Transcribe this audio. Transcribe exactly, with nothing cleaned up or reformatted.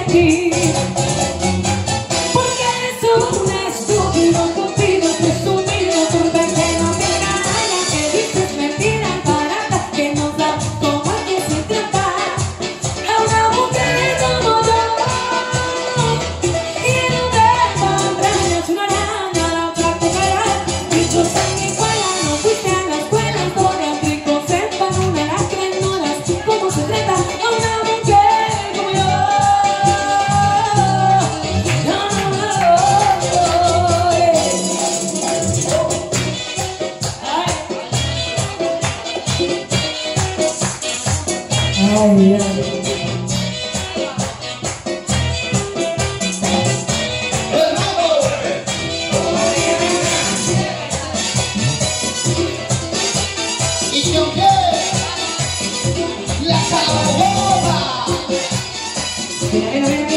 ti. Porque eres un estúpido, contigo, presumido, turbe que no te calla, que dices mentiras baratas, que nos da como que sin trampa a una mujer como yo. Y en un dedo entrañas una araña, la otra cucaracha. Bichos en mi escuela, no fuiste a la escuela, por el rico sepan una lacra, ignoras cómo se trata a una mujer como yo. No, no, no, eh. Ay, ay, ay. ¿Y con qué? La salvadora. Mira, mira, mira.